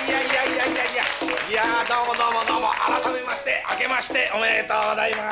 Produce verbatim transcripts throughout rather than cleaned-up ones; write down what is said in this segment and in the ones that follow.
いやいやいやいやいやいや、どうもどうもどうも、改めまして明けましておめでとうございます。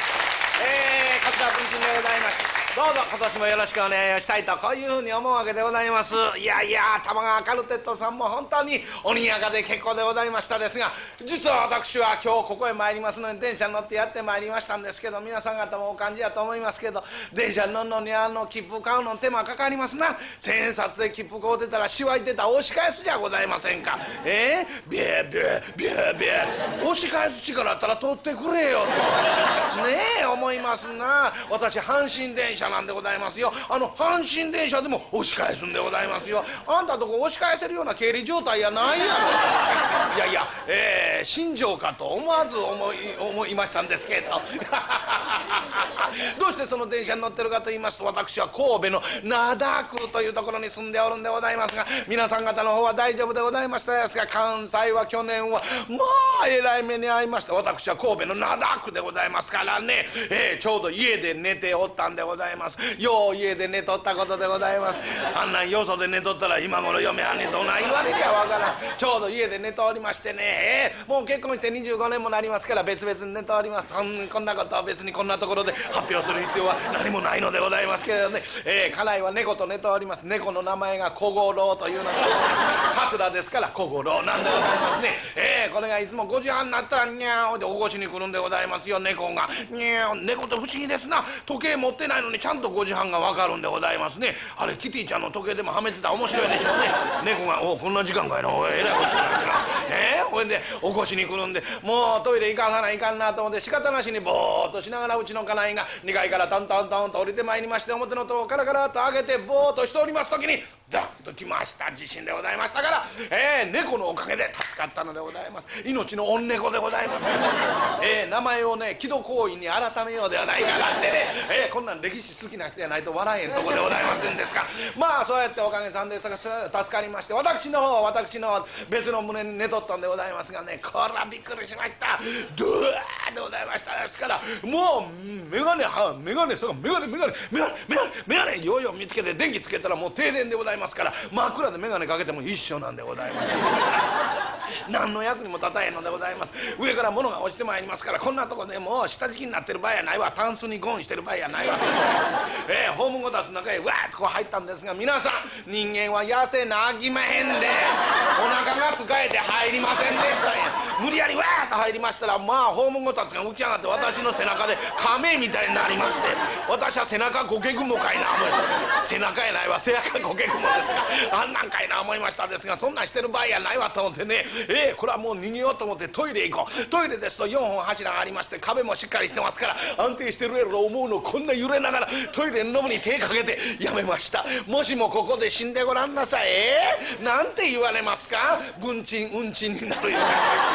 えー、桂文珍でございます。どうぞ今年もよろしくお願いしたいと、こういうふうに思うわけでございます。いやいや、玉川カルテットさんも本当におにやかで結構でございましたですが、実は私は今日ここへ参りますのに電車に乗ってやって参りましたんですけど、皆さん方もお感じやと思いますけど、電車に乗るのにあの切符買うの手間かかりますな。千円札で切符買うてたらしわいてたら押し返すじゃございませんか。えー、ビュービュービュービュー、押し返す力あったら取ってくれよとねえ思いますな。私阪神電車なんでございますよ。あの阪神電車でも押し返すんでございますよ。あんたとこ押し返せるような経理状態やないやろ。いやいや、えー、新庄かと思わず思い思いましたんですけどどうしてその電車に乗ってるかと言いますと、私は神戸の灘区というところに住んでおるんでございますが、皆さん方の方は大丈夫でございましたですが、関西は去年はまあえらい目に遭いました。私は神戸の灘区でございますからね、えー、ちょうど家で寝ておったんでございます。よう家で寝とったことでございます。あんなんよそで寝とったら今頃嫁はんにどない言われりゃわからん。ちょうど家で寝ておりましてね、えー、もう結婚してにじゅうごねんもなりますから別々に寝ております。こん、こんなことは別にこんなところで発表する必要は何もないのでございますけどね、えー、家内は猫と寝ております。猫の名前が小五郎というのが桂ですから小五郎なんでございますね。えー、これがいつもごじはんになったらにゃーで起こしに来るんでございますよ、猫が。にゃー、猫って不思議ですな。時計持ってないのにちゃんとごじはんが分かるんでございますね。あれキティちゃんの時計でもはめてたら面白いでしょうね。猫が「おこんな時間かいな、おいえらいこっちゃなんですが」えー、ほいで起こしに来るんで、もうトイレ行かさないかんなと思って仕方なしにぼーっとしながらうちの家内がにかいからトントントンと降りてまいりまして、表の戸をカラカラと開けてぼーっとしております時にダッと来ました地震でございましたから、えー、猫のおかげで助かったのでございます。命の御猫でございます、えー、名前をね木戸行為に改めようではないかなってね、えー、こんなん歴史好きな人じゃないと笑えんとこでございますんですが、まあそうやっておかげさんで助かりまして、私の方私の方別の胸に寝とったんでございますがね、こらびっくりしました。ドゥワーでございましたですから、もうメガネはメガネそうかメガネメガネメガネメガネメガネようよう見つけて電気つけたらもう停電でございますから、真っ暗で眼鏡かけても一緒なんでございます何の役にも立たへんのでございます。上から物が落ちてまいりますから、こんなとこでもう下敷きになってる場合やないわ、タンスにゴンしてる場合やないわえー、ホームゴタスの中へわーっとこう入ったんですが、皆さん人間は痩せなあきまへんでお腹が使えて入りませんでしたんや。無理やりわーっと入りましたら、まあホームゴタスが浮き上がって私の背中で亀みたいになりまして、私は背中ゴケグモかいな思いました。背中やないわ、背中ゴケグモですか、あんなんかいな思いましたですが、そんなんしてる場合やないわと思ってね、えー、これはもう逃げようと思ってトイレ行こう。トイレですとよんほん柱がありまして、壁もしっかりしてますから安定してるやろと思うの、こんな揺れながらトイレのノブに手かけてやめました。もしもここで死んでごらんなさい、えー、なんて言われますか。文鎮うんちんになるよ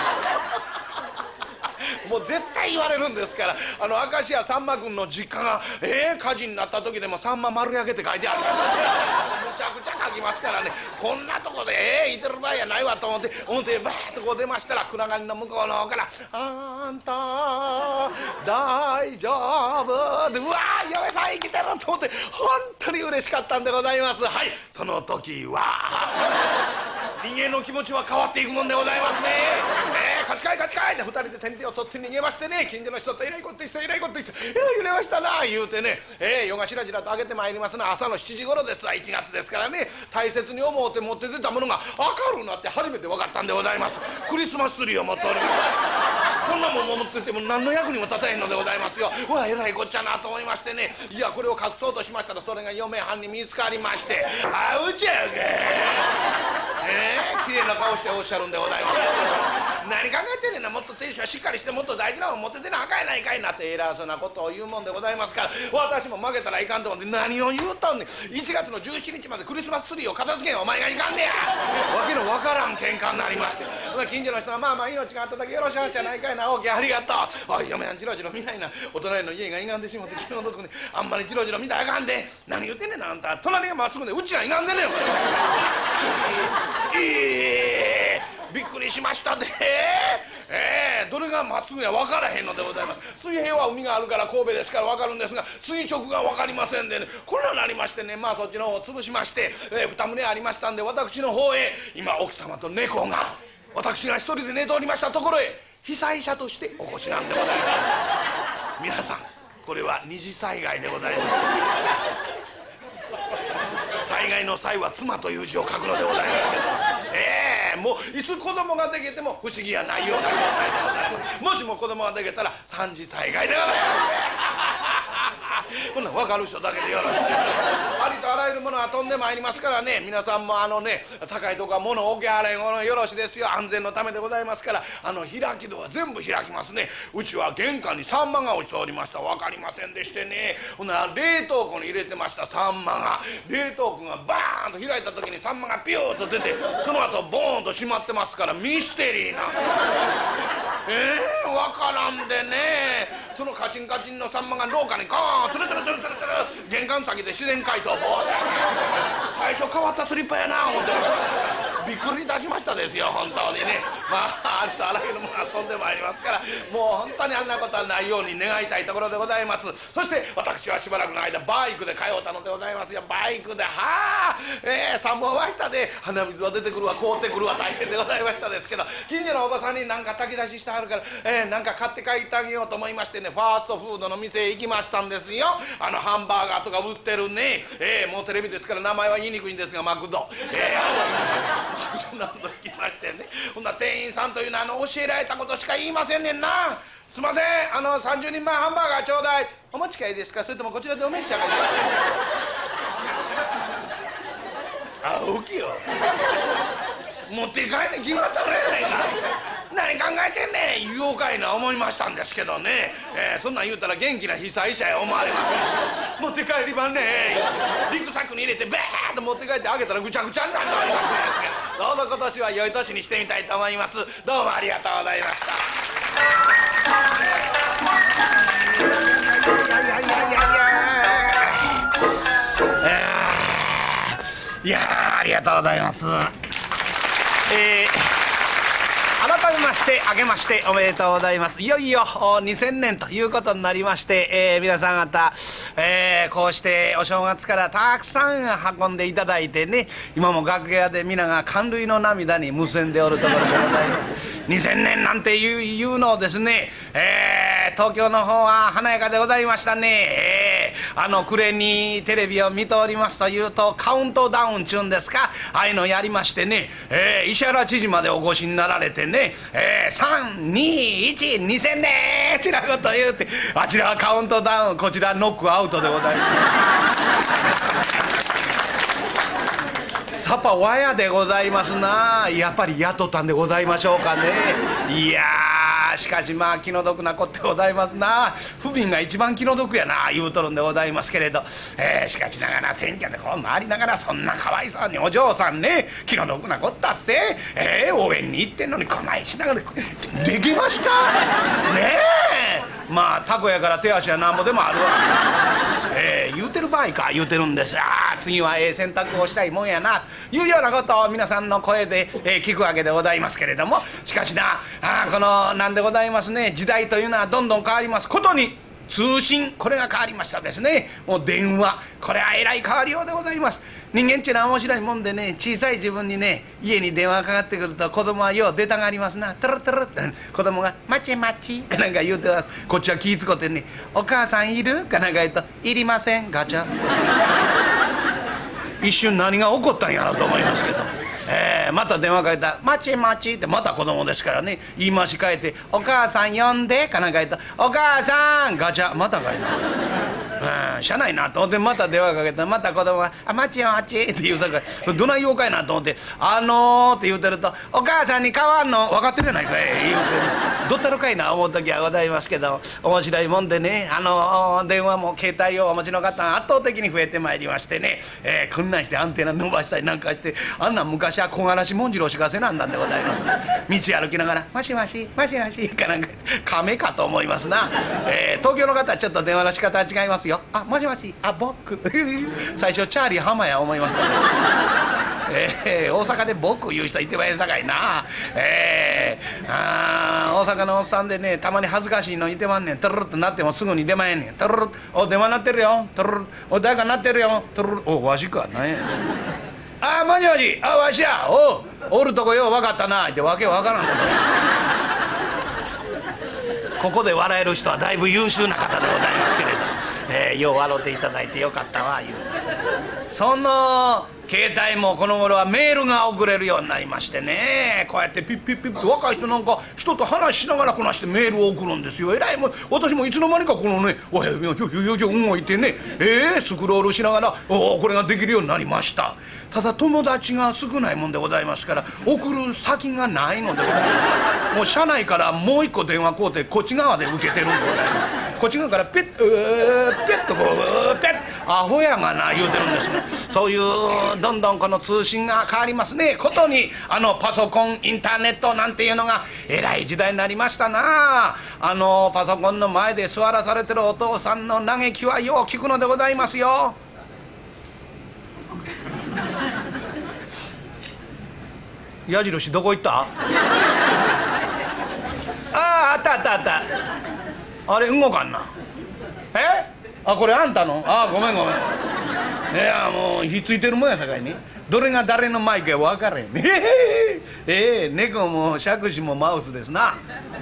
もう絶対言われるんですから、あの明石家さんま君の実家が、えー、火事になった時でも「さんま丸焼け」って書いてあるからむちゃくちゃ書きますからね、こんなとこでえー、いてる場合やないわと思って表へバーッとこう出ましたら、暗がりの向こうの方から「あんた大丈夫」で、うわー嫁さん生きてると思って本当に嬉しかったんでございます。はい、その時は人間の気持ちは変わっていくもんでございますね。えー、こっちかいこっちかいってふたりで天手を取って逃げましてね、近所の人と「えらいこって人えらいこって人えらい揺れましたな」言うてね、えー、夜がしらじらと上げてまいりますのは朝のしちじ頃ですわ。いちがつですからね、大切に思うて持って出たものが明るなって初めて分かったんでございます。クリスマスツリーを持っております。こんなもん持ってても何の役にも立たへんのでございますよ。うわえらいこっちゃなと思いましてね、いやこれを隠そうとしましたら、それが嫁はんに見つかりまして「あうちゃうか」えー、綺麗な顔しておっしゃるんでございます何考えてんねんな、もっと亭主はしっかりしてもっと大事なもん持って出なあかんやないかいなって偉そうなことを言うもんでございますから、私も負けたらいかんと思って、何を言うとんねん、いちがつのじゅうしちにちまでクリスマスツリーを片付けんお前がいかんねやわけのわからん喧嘩になりまして、近所の人は「まあまあ命があっただけよろしいじゃないかいな、大きいありがとう」「おい嫁はんじろじろ見ないな、お隣の家がいがんでしもて昨日のとこにあんまりじろじろ見たらあかんで、何言ってんねんなあんた、隣がまっすぐでうちがいがんでんねん」ええー、びっくりしましたで、えー、 どれがまっすぐや分からへんのでございます。水平は海があるから神戸ですから分かるんですが、垂直が分かりませんでね、こんなになりましてね、まあそっちの方を潰しまして、えー、二棟ありましたんで、私の方へ今奥様と猫が私が一人で寝ておりましたところへ被災者としてお越しなんでございます。皆さんこれは二次災害でございます。災害の際は妻という字を書くのでございますけど、ええー、もういつ子供ができても不思議やないような状態でございます。もしも子供ができたら三次災害でございます。こんなん分かる人だけでよろしい。ありとあらゆるものが飛んでまいりますからね、皆さんもあのね、高いとこは物を置けはれんのよろしいですよ。安全のためでございますから、あの開き戸は全部開きますね。うちは玄関にサンマが落ちておりました。分かりませんでしてね、ほな冷凍庫に入れてましたサンマが、冷凍庫がバーンと開いた時にサンマがピューッと出て、その後ボーンと閉まってますからミステリーなええー、分からんでね、そのカチンカチンのサンマが廊下にゴーンツルツルツルツルツル、玄関先で自然解凍ボーッ、最初変わったスリッパやな思ってびっくりいたしましたですよ本当にね。まあありとあらゆるものが飛んでまいりますから、もう本当にあんなことはないように願いたいところでございます。そして私はしばらくの間バイクで通ったのでございますよ。バイクではあ、えー、三本は下で鼻水は出てくるわ凍ってくるわ大変でございましたですけど、近所のお子さんに何か炊き出ししてはるから、えー、なんか買って帰ってあげようと思いましてね、ファーストフードの店へ行きましたんですよ。あのハンバーガーとか売ってるね、えー、もうテレビですから名前は言いにくいんですがマクド、えーマクドナルド行きましてね、ほんな店員さんというのはあの教えられたことしか言いませんねんな。すいません、あのさんじゅうにんまえハンバーガーちょうだい。お持ち帰りですか、それともこちらでお召し上がりですか。あ大きいよ、持って帰るに決まったらやないか。何考えてんねん言おうかいな思いましたんですけどね、えー、そんなん言うたら元気な被災者や思われます。持って帰りばんねリュックサックに入れてバーッと持って帰ってあげたらぐちゃぐちゃになると思いますね。どうぞ今年は良い年にしてみたいと思います。どうもありがとうございました。いやいやいやいやいやいやありがとうございます。えー改めまして明けましておめでとうございます。いよいよにせんねんということになりまして、えー、皆さん方、えー、こうしてお正月からたくさん運んでいただいてね、今も楽屋で皆が感涙の涙にむせんでおるところでございます。にせんねんなんていういうのをですね、えー、東京の方は華やかでございましたね。えー、あの暮れにテレビを見ておりますというとカウントダウンちゅうんですか、ああいうのやりましてね、えー、石原知事までお越しになられてね、えー、さんにいちにせんねんちらこと言うて、あちらはカウントダウン、こちらノックアウトでございます。サパワヤでございますな。やっぱり雇ったんでございましょうかね。いやーしかしまあ気の毒なこってございますな。不憫が一番気の毒やな言うとるんでございますけれど、えー、しかしながら選挙でこう回りながらそんなかわいそうにお嬢さんね、気の毒なこったっせ、えー、応援に行ってんのにこないしながらできましたねえ。まあタコやから手足はなんぼでもあるわ、えー、言うてる場合か言うてるんです。あ次はええ選択をしたいもんやなというようなことを皆さんの声で、えー、聞くわけでございますけれども、しかしなあこのなんでございますね、時代というのはどんどん変わりますことに通信、これが変わりましたですね。もう電話、これはえらい変わりようでございます。人間っていうのは面白いもんでね、小さい自分にね家に電話かかってくると子供はよう出たがりますな。トロトロって子供が「待ち待ち」かなんか言うてます。こっちは気ぃつこってね「お母さんいる?」かなんか言うと「いりませんガチャ」一瞬何が起こったんやろと思いますけど、えー、また電話かけたら「待ち待ち」ってまた子供ですからね言い回し変えて「お母さん呼んで」かなんか言うと「お母さんガチャ」またかいな。うん、しゃないなと思ってまた電話かけたらまた子供が「あ待ちよ待ち」って言うさからどない言おうかいなと思って「あのー」って言うてると「お母さんに変わんの分かってるやないかい」言うてどったろかいな思う時はございますけど、面白いもんでね、あのー、電話も携帯をお持ちの方が圧倒的に増えてまいりましてね、えー、こんなんしてアンテナ伸ばしたりなんかして、あんなん昔は木枯らし紋次郎しかせなんだんでございます。道歩きながら「もしもしもしもし」かなんか亀かと思いますな。えー、東京の方はちょっと電話の仕方は違いますよ。あもしもしあ僕最初チャーリー浜や思いましたね。えー、大阪で僕言う人いてまいんさかいな。えー、 あー、大阪のおっさんでね、たまに恥ずかしいのいてまんねん。トゥルルとなってもすぐに出まへんねん。トゥルル、お電話鳴ってるよ。トゥルル、お誰か鳴ってるよ。トゥルル、おわしか、なんや。あー、もしもし、あ、わしや。おう、おるとこよう分かったなってわけわからんことここで笑える人はだいぶ優秀な方でございますけれど、えー、よう笑っていただいてよかったわいう。その携帯もこの頃はメールが送れるようになりましてね、こうやってピッピッピッと若い人なんか人と話しながらこなしてメールを送るんですよ。えらいもう私もいつの間にかこのね「おやよよよよよ」動いてね、えー、スクロールしながらおこれができるようになりました。ただ友達が少ないもんでございますから送る先がないのでございます。もう車内からもう一個電話こうてこっち側で受けてるんでございます。こっち側からペッペッとこうペッアホやがな言うてるんですね。そういうどんどんこの通信が変わりますねことに、あのパソコンインターネットなんていうのがえらい時代になりましたな。あのパソコンの前で座らされてるお父さんの嘆きはよう聞くのでございますよ。矢印どこ行った？ああ、あったあったあった。あれ動かんな。え？あ、これあんたの？あ、ごめんごめん。いやもうひっついてるもんやさかいにどれが誰のマイクか分からへん。ええええ、猫も杓子もマウスですな。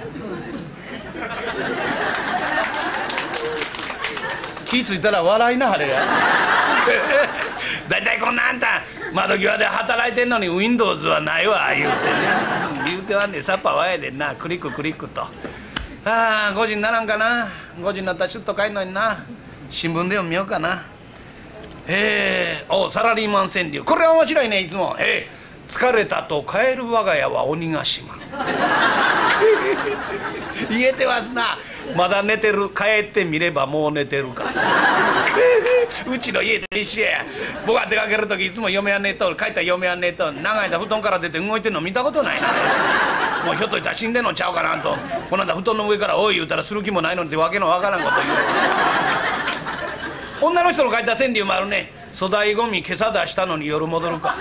気ついたら笑いなはれや。だいたいこんなあんた窓際で働いてんのに ウィンドウズ はないわ言うてね言うてはんねん。サッパはやでんな、クリッククリックと。ああ、ごじにならんかな。ごじになったらシュッと帰んのにな。新聞でも見ようかな。えー、おサラリーマン川柳、これは面白いね。いつも、えー、疲れたと帰る我が家は鬼ヶ島。言えてますな。まだ寝てる、帰ってみればもう寝てるか。うちの家と一緒や。僕が出かける時いつも嫁は寝とる、帰ったら嫁は寝とる。長い間布団から出て動いてんの見たことないな。もうひょっとしたら死んでんのちゃうかなと。この間布団の上から「おい」言うたらする気もないのにってわけのわからんこと言う。女の人の書いた川柳もあるね。粗大ゴミ今朝出したのに夜戻るか。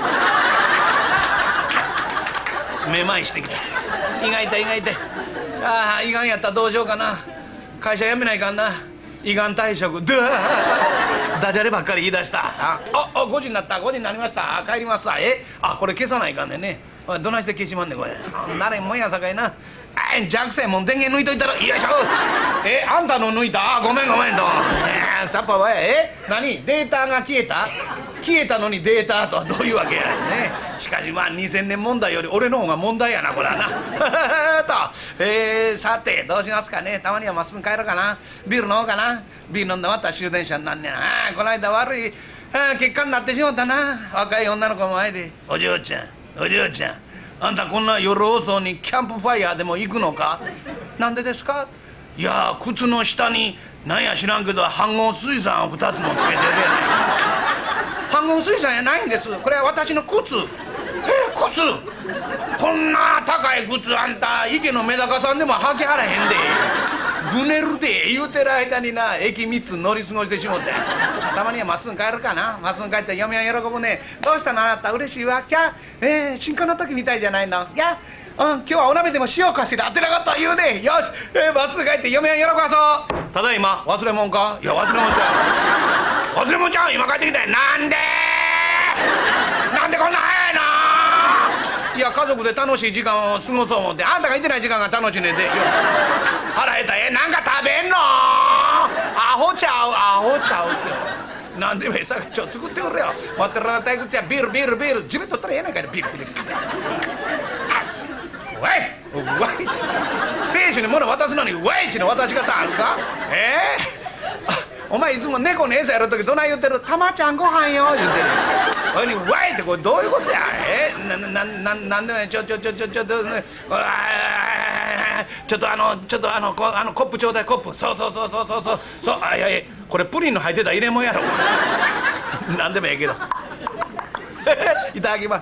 めまいしてきた。胃が痛い胃が痛い。ああ、胃がんやったらどうしようかな。会社辞めないかんな。胃がん退職。ダジャレばっかり言い出した。ああ、ごじになった。ごじになりました。帰りますわ。えあ、これ消さないかんねんね。どないして消しまんねんこれ。なれんもんやさかいな。あい、弱性もん電源抜いといたら。よいしょ。えあんたの抜いた。あ、ごめんごめんと。えー、さっぱはや。え何データが消えた。消えたのにデータとはどういうわけやね。しかしまあにせんねん問題より俺の方が問題やなこれはな。と、えー、さてどうしますかね。たまにはまっすぐ帰ろうかな。ビール飲もうかな。ビール飲んだらまた終電車になんねん。ああ、この間悪いあ結果になってしまったな。若い女の子の前で。お嬢ちゃんお嬢ちゃん、あんたこんな夜遅にキャンプファイヤーでも行くのか。なんでですか。いや靴の下になんや知らんけど飯合水産をふたつもつけてるやない。飯合水産やないんです。これは私の靴。え靴こんな高い靴あんた池のメダカさんでも履きはらへんで。ぐねるで言うてる間にな駅みっつ乗り過ごしてしもて。たまにはまっすぐ帰るかな。まっすぐ帰って嫁は喜ぶね。どうしたのあなた嬉しいわ。キャえー、新婚の時みたいじゃないの。いやうん、今日はお鍋でもしようかしらってなかった言うね。よし、えー、まっすぐ帰って嫁は喜ばそう。ただいま忘れ物か。いや忘れ物ちゃう。忘れ物ちゃう。今帰ってきた。なんでなんでこんな早いの。いや家族で楽しい時間を過ごそう思って。あんたがいてない時間が楽しいねんで。腹減った。えなんか食べんの。アホちゃうアホちゃうって。なんでもええさちょっと作ってくれよ。待ってるな退屈や。ビールビールビール自分取ったらええないかい。ビールビールわいわい亭主に物渡すのにわいっちの渡し方あるか。えー、お前いつも猫の餌やるときどない言ってる。たまちゃんご飯よ言うてる。おいにわいってこれどういうことや。えー、ななななんでもちょちょちょちょちょちょちょっとあのちょっとあのこあのコップちょうだいコップ。そうそうそうそうそうそうそう。あいやいやこれプリンの入ってた入れ物やろ。なんでもええけど。いただきます。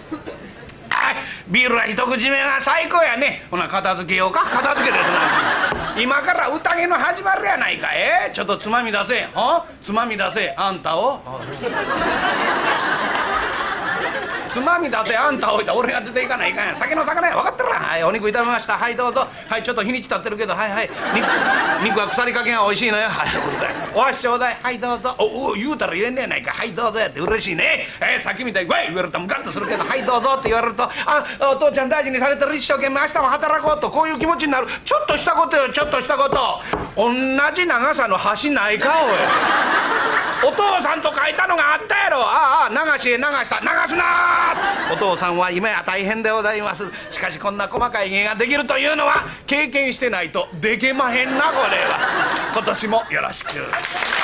ビールは一口目が最高やね。ほな片付けようか。片付けて今から宴の始まるやないか。えー、ちょっとつまみ出せ。はつまみ出せあんたを。 つまみ出せ、あんた置いた俺が出ていかないかんや。酒の魚や分かってるな。はい、お肉炒めました。はいどうぞ。はい、ちょっと日にち経ってるけど、はいはい、肉肉は腐りかけが美味しいのよ。はい、お箸ちょうだい。はいどうぞ。おお、言うたら言えんねやないか。はいどうぞやって嬉しいね。えー、さっきみたいにわい言われるとムカッとするけど、はいどうぞって言われると、あ、お父ちゃん大事にされてる、一生懸命明日も働こうと、こういう気持ちになる。ちょっとしたことよ、ちょっとしたこと。同じ長さの箸ないかおい。お父さんと書いたのがあったやろ。ああ、流しへ流した。流すな。お父さんは今や大変でございます。しかしこんな細かい芸ができるというのは経験してないとできまへんな。これは今年もよろしく。